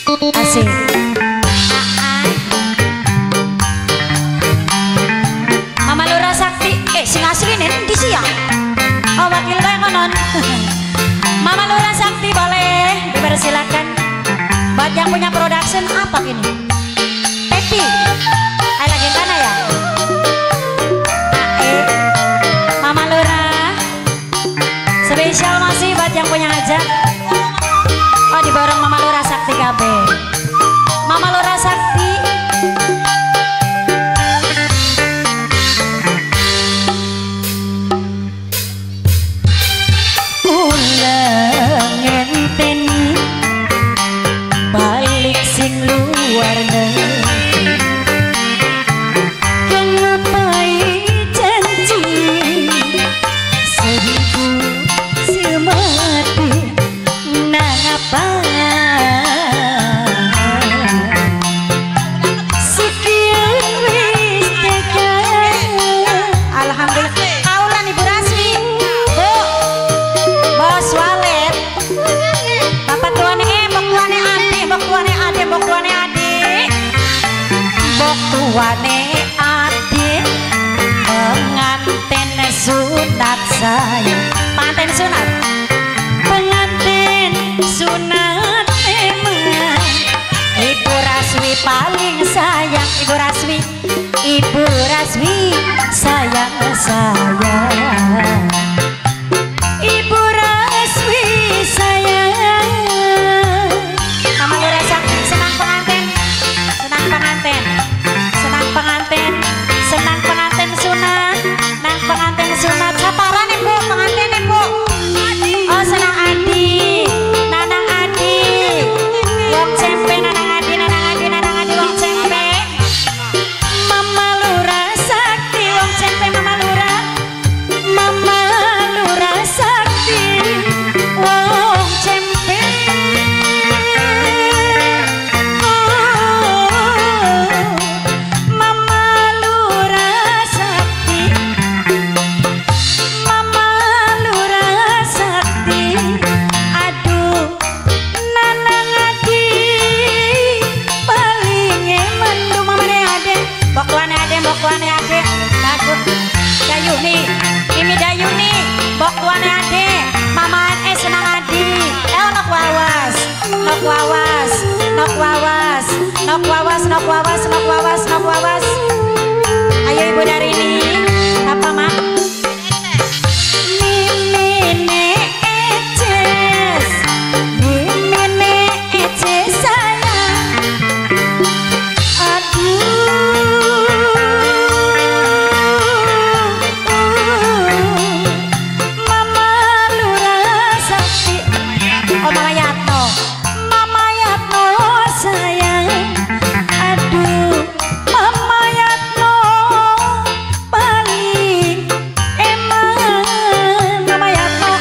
Asik. Mama Lura Sakti, sing asli nih di siang. Oh wakil bae konon. Mama Lura Sakti boleh dipersilakan. Buat yang punya production apa ini? Pepi, lagi tanah ya. Mama Lura, spesial masih buat yang punya hajat. Oh diborong Mama Lura Sakti KB. Mama Lura Sakti. Ulang ngenteni balik sing luar negeri. Kengapai janji seribu semati nangapa sekian wis tega. Alhamdulillah kaulan Ibu Rasmi Bu Bos Walet Bapak tuane bok tuane adik bok tuane adik bok tuane adik bok tuane adik pengantin sunat saya pengantin sunat sunat emang Ibu Rasmi paling sayang Ibu Rasmi Ibu Rasmi sayang saya Ibu Rasmi sayang Mama Lura Sakti senang pengantin senang pengantin senang pengantin senang pengantin sunat nang pengantin sunat saparan Ibu pengantin Ibu oh senang Adi Nanang Adi wong cempe Nanang Adi Nanang Adi Nanang Adi wong cempe Mama Lura Sakti wong cempe Mama Lura Sakti wong cempe Mama Lura Sakti Mama Lura Sakti aduh Nanang Adi paling mendu mamane ade bokwane ade bagus Dayuni Mimi Dayuni bokwane ade mama senang Adi nok wawas nok wawas nok wawas nok wawas nok wawas nok wawas nok wawas ayo Ibu Darini apa mak Mimine eces Mimine eces sayang Mama Lura Sakti oh Mama Yatno sayang aduh Mama Yatno paling emang Mama Yatno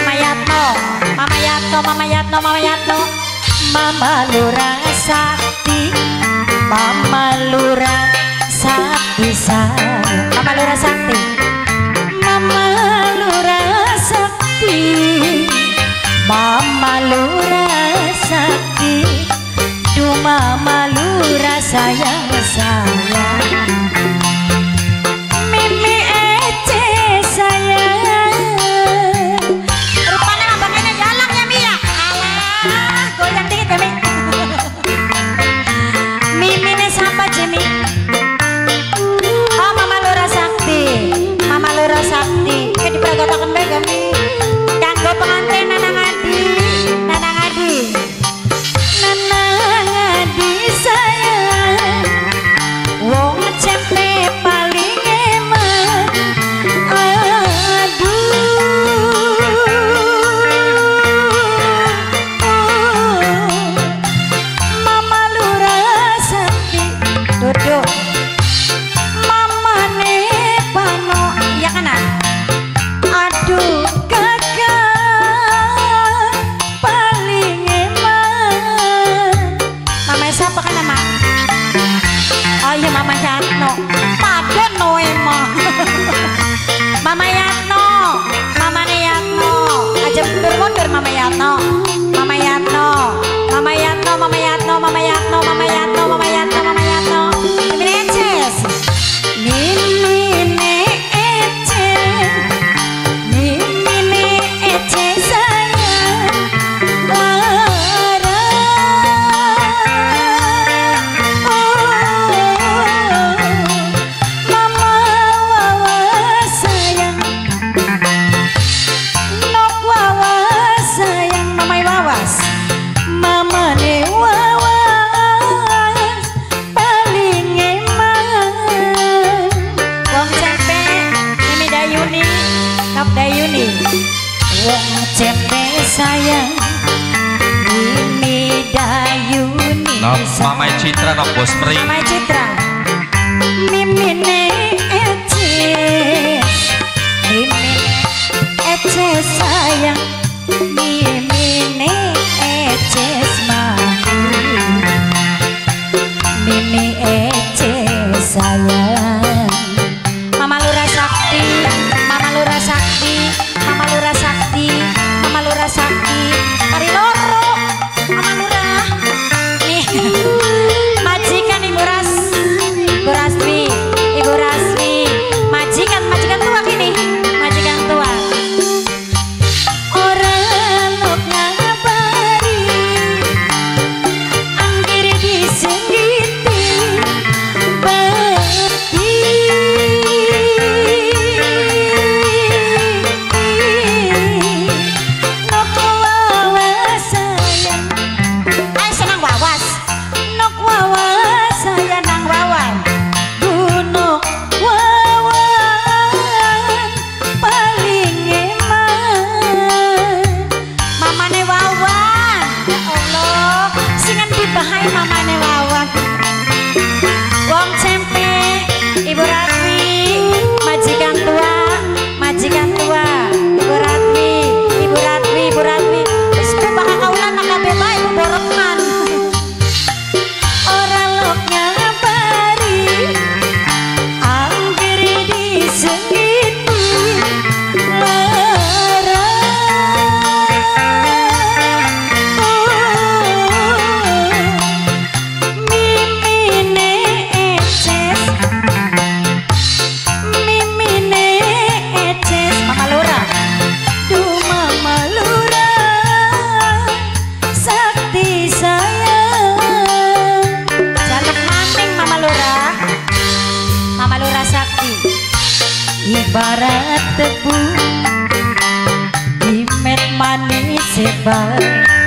Mama Lura Sakti Mama Lura Sakti sayang Mama Lura Sakti Mama Lura Sakti Mama Lura Sakti duh Mama Lura sayang Mimi ece sayang rupanya abangnya jalan ya Mia alah goyang dikit ya Mi Mimi ini siapa Jimmy oh Mama Lura Sakti kayak diperagatakan baik ya Mi kanggo pengantin Nanang Adi sayang Mamai Citra nok bos meri. Mamai Citra. Mimine eces, mimine eces sayang, mimine eces mami, mimi eces sayang. Mama Lura Sakti, Mama Lura Sakti, Mama Lura Sakti, Mama Lura Sakti, Ari Loro, Mama Lura. Nih, majikan Ibu Ras, Ibu Rasmi, Ibu Rasmi, majikan tua gini, majikan tua. Orang nuk ngabari, anggir disengiti, beti. Nuk wawas sayang, ay senang wawas. Nuk wawas sayang nang wawan, gunung wawan paling eman. Mamane wawan, ya Allah, singan dibahai mamane wawan. Wong cempe, Ibu Ratmi, majikan tua, majikan tua, Ibu Ratmi, Ibu Ratmi, Ibu Ratmi. Wis bakal kaulan nak kabeh bae Ibu borongan. Ora lok ngabari, anggere disengiti lara. Mimine eces, mimine eces. Mama Lura, duh Mama Lura Sakti sayang. Jaluk maning Mama Lura, Mama Lura Sakti. Ibarat tebu, imet manis sebar.